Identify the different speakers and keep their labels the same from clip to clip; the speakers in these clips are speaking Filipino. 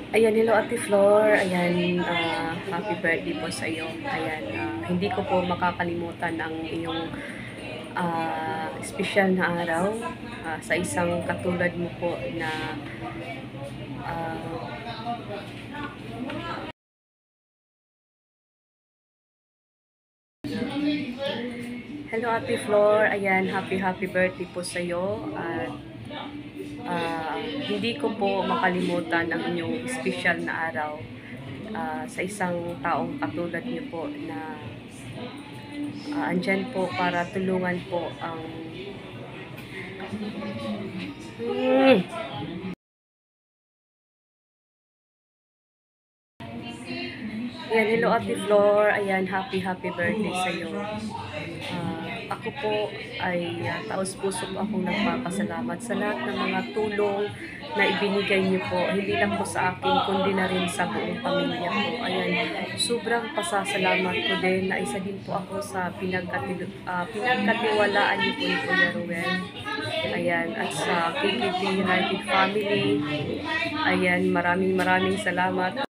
Speaker 1: Ayan, hello Ate Flor. Ayan, happy birthday po sa iyo. Ayan, hindi ko po makakalimutan ang iyong espesyal na araw sa isang katulad mo po na ah, hello Ate Flor. Ayan, happy birthday po sa iyo. At hindi ko po makalimutan ang inyong espesyal na araw sa isang taong katulad niyo po na andyan po para tulungan po ang Ayan, hello Ate Flor. Ayan, happy birthday sa iyo. Ako po ay taos-puso po akong nagpapasalamat sa lahat ng mga tulong na ibinigay niyo po. Hindi lang po sa akin, kundi na rin sa buong pamilya ko. Ayan, sobrang pasasalamat ko din na isa din po ako sa pinagkatiwalaan niyo po ni Kuya Ruel. Ayan, at sa KKP United Family. Ayan, maraming salamat.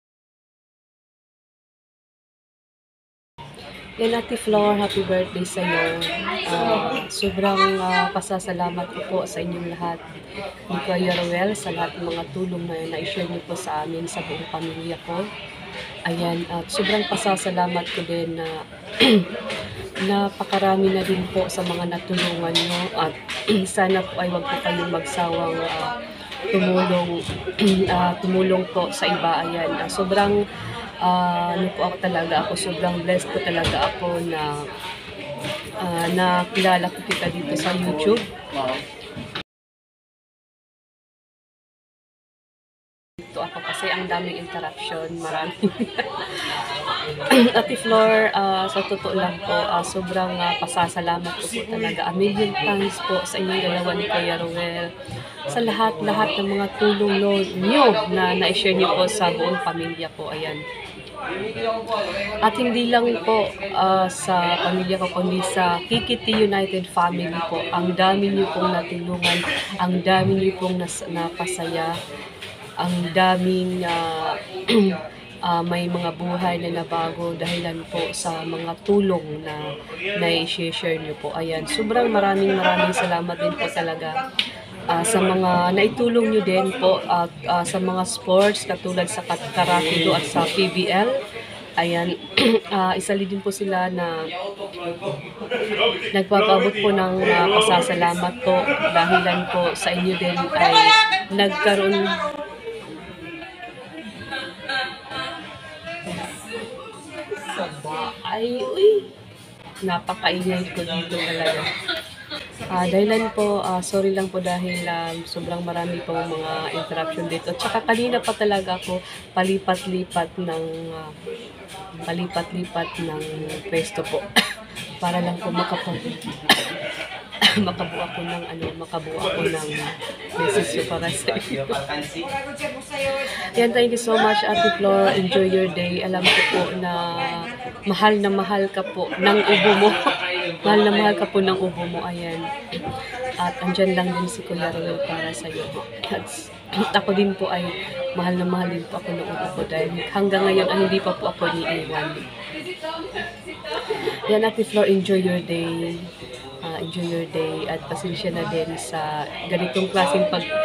Speaker 1: Yan, Ate Flor, happy birthday sa iyo. Sobrang pasasalamat ko po sa inyong lahat ni Kuya Roel sa lahat ng mga tulong na na-share niyo po sa amin sa buong pamilya ko. Ayan, at sobrang pasasalamat ko din na napakarami na din po sa mga natulungan niyo at sana po ay wag po kayong magsawang tumulong po sa iba. Ayan, sobrang sobrang blessed po talaga ako na nakilala ko kita dito sa YouTube. Dito ako kasi ang daming interaction, maraming. Ate Flor, sa totoo lang po, sobrang pasasalamat ko po talaga. A million thanks po sa inyong dalawa ni Kuya Roel. Sa lahat ng mga tulong niyo na na-share niyo po sa buong pamilya ko. Ayan. At hindi lang po sa pamilya ko, kundi sa KKT United Family po. Ang dami niyo pong natulungan, ang dami niyo pong napasaya, ang daming may mga buhay na nabago dahilan po sa mga tulong na na-share niyo po. Ayan, sobrang maraming salamat din po talaga sa mga naitulong nyo din po at sa mga sports katulad sa Karakido at sa PBL. Ayan, isa din po sila na nagpapabot po ng pasasalamat po dahilan po sa inyo din ay nagkaroon napakaingay ko dito talaga. Dahilan po, sorry lang po dahil sobrang marami po mga interruption dito. At saka kanina pa talaga ako palipat-lipat ng pwesto po para lang po makabuo ako ng message para sa inyo. Yan, thank you so much Ate Flor. Enjoy your day. Alam ko po na mahal ka po ng ubo mo. mahal ka po ng ubo mo. Ayan. At andyan lang din si Kuya Roel para sa iyo. At ako din po ay mahal din po ako ng ubo ko dahil hanggang ngayon ay hindi pa po ako niiwan. Yan, Ate Flor, enjoy your day. Enjoy your day at pasensya na din sa ganitong klaseng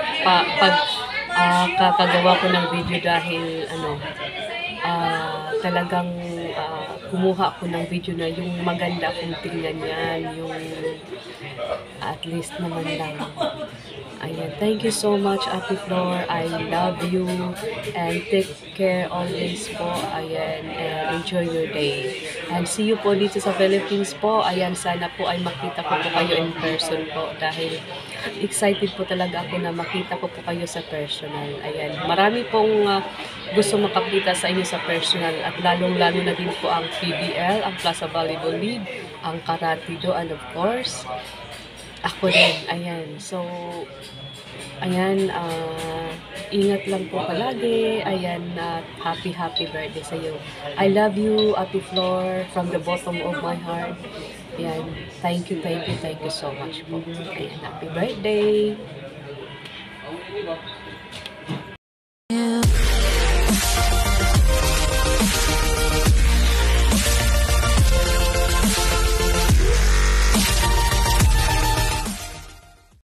Speaker 1: kakagawa ko ng video dahil talagang kumuha ko ng video na yung maganda kung tingnan yan, yung at least naman lang. Ayan, thank you so much Ate Flor, I love you and take care always po. Ayan, and enjoy your day and see you po dito sa Philippines po. Ayan, sana po ay makita ko po kayo in person po dahil excited po talaga ako na makita ko po kayo sa personal. Ayan, marami pong gusto makapita sa inyo sa personal at lalong-lalo na din po ang PBL, ang Plaza Volleyball League, ang Karakido, and of course ako din. Ayan, so ayan, ingat lang po palagi. Ayan, happy birthday sa iyo. I love you Ate Flor from the bottom of my heart. Ayan, thank you so much po. Ayan, happy birthday.